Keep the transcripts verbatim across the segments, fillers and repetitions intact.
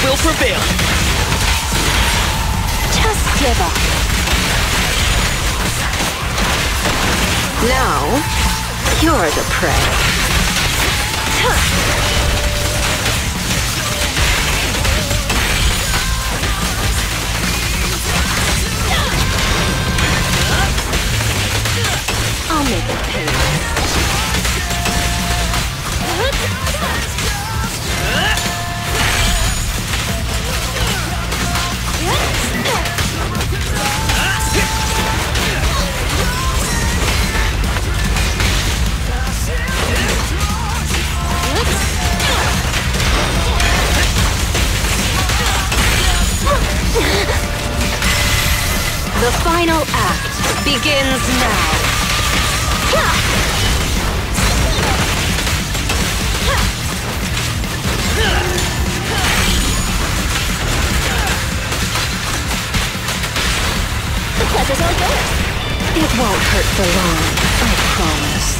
will prevail. Just give up. Now, you're the prey. I'll make it painless. The final act begins now. The pleasure's all yours. It won't hurt for long, I promise.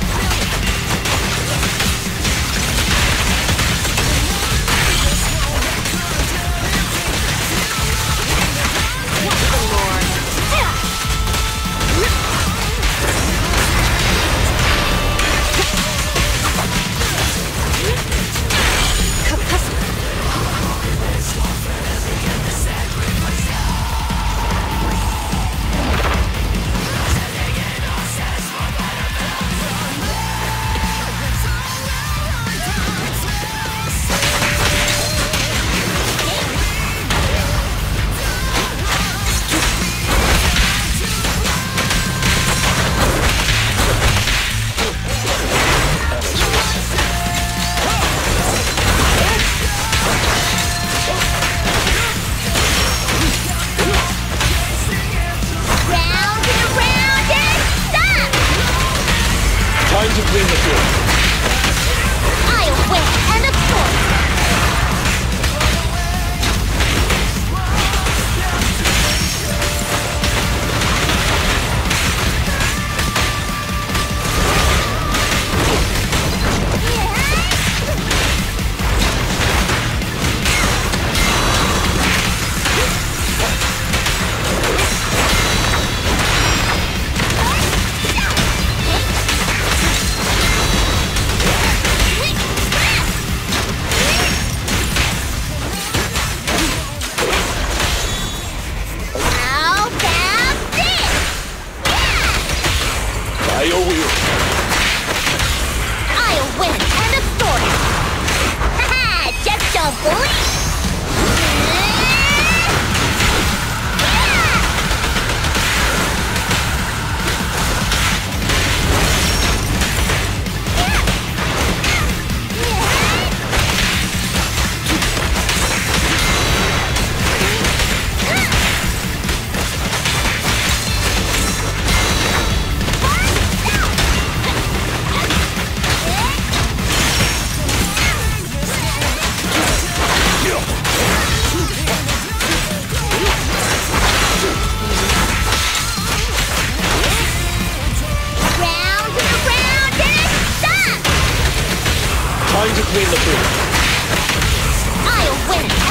Time to clean the field. I'll win and absorb. By your will. I'll win and absorb. Haha, just don't blink. Time to clean the field. I'll win